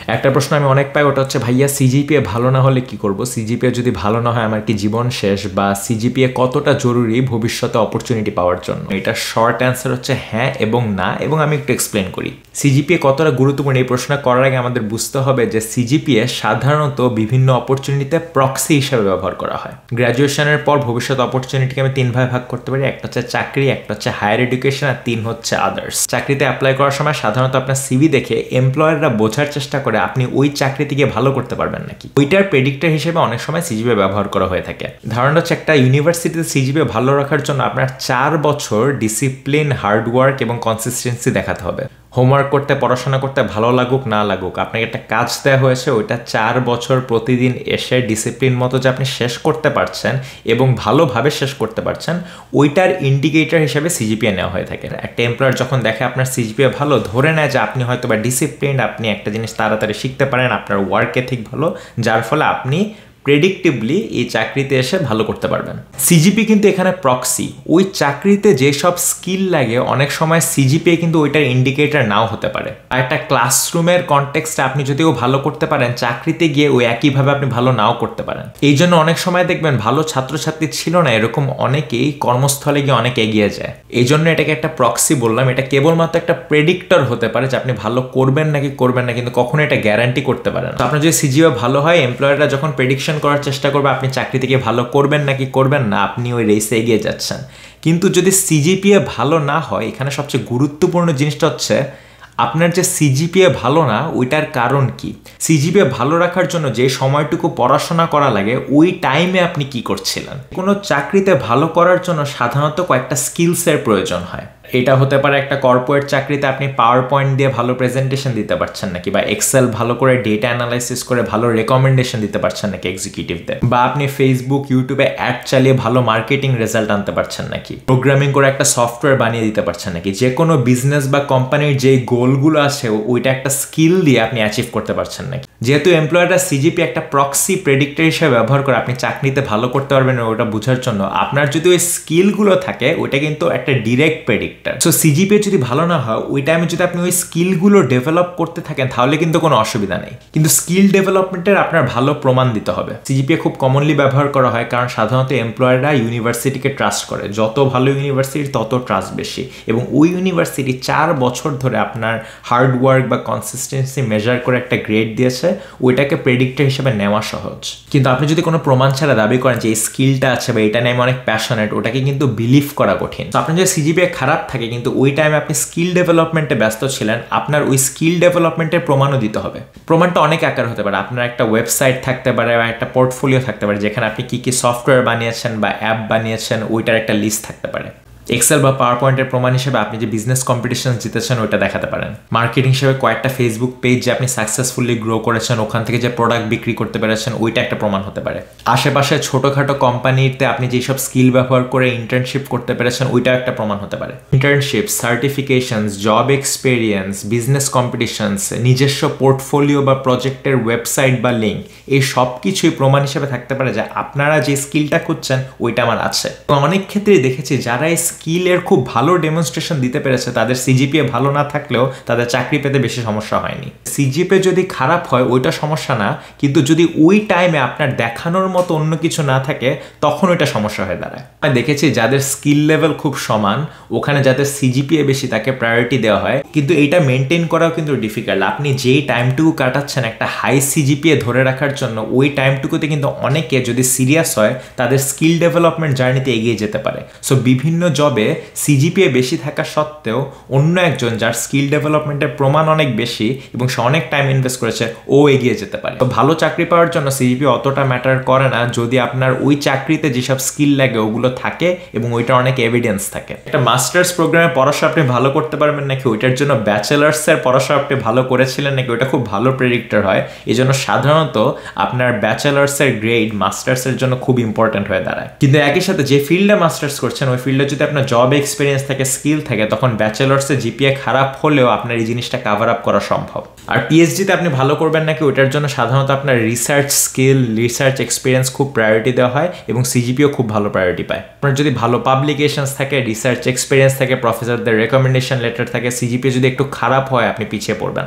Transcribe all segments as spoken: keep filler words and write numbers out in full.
একটা প্রশ্ন আমি অনেক পাই, ওটা হচ্ছে ভাইয়া সিজিপিএ ভালো না হলে কি করব, সিজিপিএ যদি ভালো না হয় আমার কি জীবন শেষ, বা সিজিপিএ কতটা জরুরি ভবিষ্যতে অপরচুনিটি পাওয়ার জন্য। এটা শর্ট অ্যান্সার হচ্ছে হ্যাঁ এবং না, এবং আমি একটু এক্সপ্লেন করি। সিজিপিএ কতটা গুরুত্বপূর্ণ এই প্রশ্ন করার আগে আমাদের বুঝতে হবে যে সিজিপিএ সাধারণত বিভিন্ন অপরচুনিটিতে প্রক্সি হিসেবে ব্যবহার করা হয়। গ্র্যাজুয়েশনের পর ভবিষ্যৎ অপরচুনিটিকে আমি তিন ভাগে ভাগ করতে পারি, একটা হচ্ছে চাকরি, একটা হচ্ছে হায়ার এডুকেশন, আর তিন হচ্ছে আদার্স। চাকরিতে অ্যাপ্লাই করার সময় সাধারণত আপনার সিভি দেখে এমপ্লয়াররা বোঝার চেষ্টা করে আপনি ওই চাকরিতে গিয়ে ভালো করতে পারবেন নাকি। ওইটার প্রেডিক্টর হিসেবে অনেক সময় সিজিপিএ ব্যবহার করা হয়ে থাকে। ধারণা হচ্ছে একটা ইউনিভার্সিটিতে সিজিপিএ ভালো রাখার জন্য আপনার চার বছর ডিসিপ্লিন, হার্ডওয়ার্ক এবং কনসিস্টেন্সি দেখাতে হবে। হোমওয়ার্ক করতে, পড়াশোনা করতে ভালো লাগুক না লাগুক, আপনাকে একটা কাজ দেওয়া হয়েছে, ওইটা চার বছর প্রতিদিন এসে ডিসিপ্লিন মতো যে আপনি শেষ করতে পারছেন এবং ভালোভাবে শেষ করতে পারছেন, ওইটার ইন্ডিকেটর হিসেবে সিজিপিএ নেওয়া হয়ে থাকে। একটা এমপ্লয়ার যখন দেখে আপনার সিজিপিএ ভালো, ধরে নেয় যে আপনি হয়তো বা ডিসিপ্লিন, আপনি একটা জিনিস তাড়াতাড়ি শিখতে পারেন, আপনার ওয়ার্ক এথিক ভালো, যার ফলে আপনি প্রেডিক্টিভলি এই চাকরিতে এসে ভালো করতে পারবেন। সিজিপি কিন্তু এখানে প্রক্সি। ওই চাকরিতে যেসব স্কিল লাগে অনেক সময় সিজিপিএ কিন্তু ওইটার ইন্ডিকেটর নাও হতে পারে। আর একটা ক্লাসরুমের কনটেক্সটে আপনি যদিও ভালো করতে পারেন, চাকরিতে গিয়ে ওই একইভাবে আপনি ভালো নাও করতে পারেন। এই জন্য অনেক সময় দেখবেন ভালো ছাত্রছাত্রী ছিল না এরকম অনেকেই কর্মস্থলে গিয়ে অনেক এগিয়ে যায়। এই জন্য এটাকে একটা প্রক্সি বললাম। এটা কেবলমাত্র একটা প্রেডিক্টর হতে পারে যে আপনি ভালো করবেন নাকি করবেন না, কিন্তু কখনো এটা গ্যারান্টি করতে পারেন। তো আপনার যদি সিজিপিএ ভালো হয়, এমপ্লয়াররা যখন প্রেডিকশন করার চেষ্টা করবে আপনি চাকরি থেকে ভালো করবেন নাকি করবেন না, আপনি ওই রেসে এগিয়ে যাচ্ছেন। কিন্তু যদি সিজিপিএ ভালো না হয়, এখানে সবচেয়ে গুরুত্বপূর্ণ জিনিসটা হচ্ছে আপনার যে সিজিপিএ ভালো না ওইটার কারণ কি। সিজিপিএ ভালো রাখার জন্য যে সময়টুকু পড়াশোনা করা লাগে ওই টাইমে আপনি কি করছিলেন। কোনো চাকরিতে ভালো করার জন্য সাধারণত কয়েকটা স্কিলসের প্রয়োজন হয়। এটা হতে পারে একটা কর্পোরেট চাকরিতে আপনি পাওয়ার পয়েন্ট দিয়ে ভালো প্রেজেন্টেশন দিতে পারছেন নাকি, বা এক্সেল ভালো করে ডেটা অ্যানালাইসিস করে ভালো রেকমেন্ডেশন দিতে পারছেন নাকি এক্সিকিউটিভদের, বা আপনি ফেসবুক, ইউটিউবে অ্যাড চালিয়ে ভালো মার্কেটিং রেজাল্ট আনতে পারছেন নাকি, প্রোগ্রামিং করে একটা সফটওয়্যার বানিয়ে দিতে পারছেন নাকি। যে কোনো বিজনেস বা কোম্পানির যে গোলগুলো আছে ওইটা একটা স্কিল দিয়ে আপনি অ্যাচিভ করতে পারছেন নাকি। যেহেতু এমপ্লয়াররা সিজিপি একটা প্রক্সি প্রেডিক্টর হিসেবে ব্যবহার করে আপনি চাকরিতে ভালো করতে পারবেন ওটা বোঝার জন্য, আপনার যদি ওই স্কিলগুলো থাকে ওইটা কিন্তু একটা ডিরেক্ট প্রেডিক্টর। সো সিজিপিএ যদি ভালো না হয়, ওই টাইমে যদি আপনি ওই স্কিলগুলো ডেভেলপ করতে থাকেন তাহলে কিন্তু কোনো অসুবিধা নেই, কিন্তু স্কিল ডেভেলপমেন্টের আপনার ভালো প্রমাণ দিতে হবে। সিজিপিএ খুব কমনলি ব্যবহার করা হয় কারণ সাধারণত এমপ্লয়াররা ইউনিভার্সিটিকে ট্রাস্ট করে। যত ভালো ইউনিভার্সিটি তত ট্রাস্ট বেশি, এবং ওই ইউনিভার্সিটি চার বছর ধরে আপনার হার্ডওয়ার্ক বা কনসিস্টেন্সি মেজার করে একটা গ্রেড দিয়েছে, ওইটাকে প্রেডিক্টর হিসেবে নেওয়া সহজ। কিন্তু আপনি যদি কোনো প্রমাণ ছাড়া দাবি করেন যে এই স্কিলটা আছে বা এটা নিয়ে আমি অনেক প্যাশনেট, ওটাকে কিন্তু বিলিভ করা কঠিন। তো আপনার যদি সিজিপিএ খারাপ থাকে কিন্তু ওই টাইমে আপনি স্কিল ডেভেলপমেন্টে ব্যস্ত ছিলেন, আপনার ওই স্কিল ডেভেলপমেন্টের প্রমাণও দিতে হবে। প্রমাণটা অনেক আকার হতে পারে। আপনার একটা ওয়েবসাইট থাকতে পারে বা একটা পোর্টফোলিও থাকতে পারে যেখানে আপনি কি কি সফটওয়্যার বানিয়েছেন বা অ্যাপ বানিয়েছেন ওইটার একটা লিস্ট থাকতে পারে। এক্সেল বা পাওয়ার পয়েন্টের প্রমাণ হিসেবে আপনি যে বিজনেস কম্পিটিশন জিতেছেন ওইটা দেখাতে পারেন। মার্কেটিং হিসেবে কয়েকটা ফেসবুক পেজ যে আপনি সাকসেসফুলি গ্রো করেছেন, ওখান থেকে যে প্রোডাক্ট বিক্রি করতে পেরেছেন ওইটা একটা প্রমাণ হতে পারে। আশেপাশে ছোটোখাটো কোম্পানিতে আপনি যেসব স্কিল ব্যবহার করে ইন্টার্নশিপ করতে পেরেছেন ওইটা একটা প্রমাণ হতে পারে। Internship, certifications, job experience, business competitions, নিজস্ব পোর্টফোলিও বা প্রজেক্টের ওয়েবসাইট বা লিঙ্ক, এই সব কিছুই প্রমাণ হিসেবে থাকতে পারে যে আপনারা যে স্কিলটা খুঁজছেন ওইটা আমার আছে। অনেক ক্ষেত্রেই দেখেছি যারা এই স্কিলের খুব ভালো ডেমনস্ট্রেশন দিতে পেরেছে তাদের সিজিপিএ ভালো না থাকলেও তাদের চাকরি পেতে বেশি সমস্যা হয়নি। সিজিপিএ যদি খারাপ হয় ওইটা সমস্যা না, কিন্তু যদি ওই টাইমে আপনার দেখানোর মতো অন্য কিছু না থাকে তখন ওইটা সমস্যা হয়ে দাঁড়ায়। আমি দেখেছি যাদের স্কিল লেভেল খুব সমান ওখানে যাদের সিজিপিএ বেশি তাকে প্রায়োরিটি দেওয়া হয়, কিন্তু এইটা মেনটেন করাও কিন্তু ডিফিকাল্ট। আপনি যেই টাইমটুকু কাটাচ্ছেন একটা হাই সিজিপিএ ধরে রাখার জন্য, ওই টাইমটুকুতে কিন্তু অনেকে যদি সিরিয়াস হয় তাদের স্কিল ডেভেলপমেন্ট জার্নিতে এগিয়ে যেতে পারে। সো বিভিন্ন জবে সিজিপিএ বেশি থাকা সত্ত্বেও অন্য একজন যার স্কিল ডেভেলপমেন্টের প্রমাণ অনেক বেশি এবং সে অনেক টাইম ইনভেস্ট করেছে ও এগিয়ে যেতে পারে। তো ভালো চাকরি পাওয়ার জন্য সিজিপিএ অতটা ম্যাটার করে না যদি আপনার ওই চাকরিতে যেসব স্কিল লাগে ওগুলো থাকে এবং ওইটা অনেক এভিডেন্স থাকে। একটা মাস্টার্স প্রোগ্রামে পড়াশোনা আপনি ভালো করতে পারবেন নাকি ওইটার জন্য ব্যাচেলার্সের পড়াশোনা আপনি ভালো করেছিলেন নাকি ওইটা খুব ভালো প্রেডিক্টর হয়। এই জন্য সাধারণত আপনার ব্যাচেলার্সের গ্রেড মাস্টার্সের জন্য খুব ইম্পর্টেন্ট হয়ে দাঁড়ায়। কিন্তু একই সাথে যে ফিল্ডে মাস্টার্স করছেন ওই ফিল্ডে যদি আপনার জব এক্সপিরিয়েন্স থাকে, স্কিল থাকে, তখন ব্যাচেলার্সের জিপিএ খারাপ হলেও আপনার এই জিনিসটা কাভার আপ করা সম্ভব। আর পিএইচডিতে আপনি ভালো করবেন নাকি ওইটার জন্য সাধারণত আপনার রিসার্চ স্কিল, রিসার্চ এক্সপিরিয়েন্স খুব প্রায়োরিটি দেওয়া হয় এবং সিজিপিও খুব ভালো প্রায়োরিটি পায়। আপনার যদি ভালো পাবলিকেশনস থাকে, রিসার্চ এক্সপিরিয়েন্স থাকে, প্রফেসরদের রেকমেন্ডেশন লেটার থাকে, সিজিপিএ যদি একটু খারাপ হয় আপনি পিছিয়ে পড়বেন না।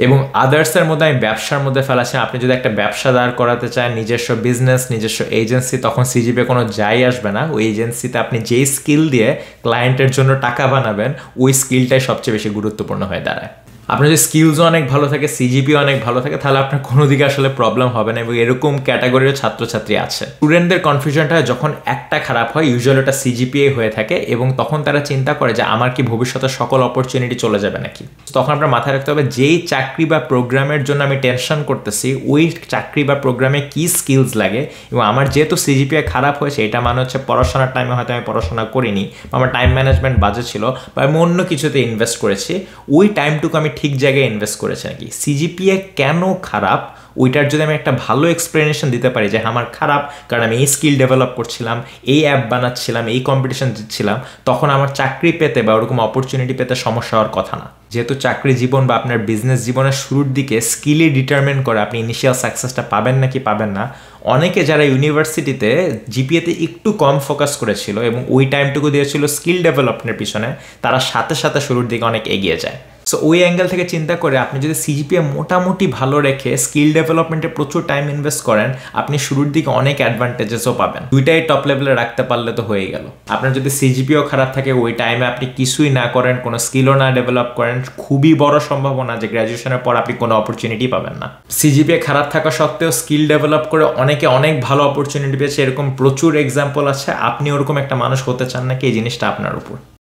এবং আদার্সের মধ্যে আমি ব্যবসার মধ্যে ফেলাচ্ছি। আপনি যদি একটা ব্যবসা দাঁড় করাতে চান, নিজস্ব বিজনেস, নিজস্ব এজেন্সি, তখন সিজিপিএ কোনো যাই আসবে না। ওই এজেন্সিতে আপনি যেই স্কিল দিয়ে ক্লায়েন্টের জন্য টাকা বানাবেন, ওই স্কিলটাই সবচেয়ে বেশি গুরুত্বপূর্ণ হয়ে দাঁড়ায়। আপনার যদি স্কিলসও অনেক ভালো থাকে, সিজিপিএ অনেক ভালো থাকে, তাহলে আপনার কোনো দিকে আসলে প্রবলেম হবে না। এবং এরকম ক্যাটাগরির ছাত্রছাত্রী আছে। স্টুডেন্টদের কনফিউশনটা যখন একটা খারাপ হয়, ইউজুয়ালি ওটা সিজিপিএ হয়ে থাকে, এবং তখন তারা চিন্তা করে যে আমার কি ভবিষ্যতে সকল অপরচুনিটি চলে যাবে নাকি। তখন আপনার মাথায় রাখতে হবে যেই চাকরি বা প্রোগ্রামের জন্য আমি টেনশন করতেছি, ওই চাকরি বা প্রোগ্রামে কি স্কিলস লাগে। এবং আমার যেহেতু সিজিপিএ খারাপ হয়েছে, এটা মানে হচ্ছে পড়াশোনার টাইমে হয়তো আমি পড়াশোনা করিনি, বা আমার টাইম ম্যানেজমেন্ট বাজে ছিল, বা আমি অন্য কিছুতে ইনভেস্ট করেছি, ওই টাইমটুকু আমি ঠিক জায়গায় ইনভেস্ট করেছে নাকি। সিজিপিএ কেন খারাপ, ওইটার যদি আমি একটা ভালো এক্সপ্লেনেশন দিতে পারি যে আমার খারাপ কারণ আমি এই স্কিল ডেভেলপ করছিলাম, এই অ্যাপ বানাচ্ছিলাম, এই কম্পিটিশন দিচ্ছিলাম, তখন আমার চাকরি পেতে বা ওরকম অপরচুনিটি পেতে সমস্যা হওয়ার কথা না। যেহেতু চাকরি জীবন বা আপনার বিজনেস জীবনের শুরুর দিকে স্কিলই ডিটারমিন করে আপনি ইনিশিয়াল সাকসেসটা পাবেন নাকি পাবেন না। অনেকে যারা ইউনিভার্সিটিতে জিপিএতে একটু কম ফোকাস করেছিল এবং ওই টাইমটুকু দিয়েছিল স্কিল ডেভেলপমেন্টের পিছনে, তারা সাথে সাথে শুরুর দিকে অনেক এগিয়ে যায়। সো ওই অ্যাঙ্গেল থেকে চিন্তা করে আপনি যদি সিজিপিএ মোটামুটি ভালো রেখে স্কিল ডেভেলপমেন্টে প্রচুর টাইম ইনভেস্ট করেন, আপনি শুরুর দিকে অনেক অ্যাডভান্টেজেসও পাবেন। দুইটাই টপ লেভেলে রাখতে পারলে তো হয়ে গেল। আপনার যদি সিজিপিএও খারাপ থাকে, ওই টাইমে আপনি কিছুই না করেন, কোনো স্কিলও না ডেভেলপ করেন, খুবই বড় সম্ভাবনা যে গ্র্যাজুয়েশনের পর আপনি কোনো অপরচুনিটি পাবেন না। সিজিপিএ খারাপ থাকা সত্ত্বেও স্কিল ডেভেলপ করে অনেকে অনেক ভালো অপরচুনিটি পেয়েছে, এরকম প্রচুর এক্সাম্পল আছে। আপনি ওরকম একটা মানুষ হতে চান নাকি, এই জিনিসটা আপনার উপর।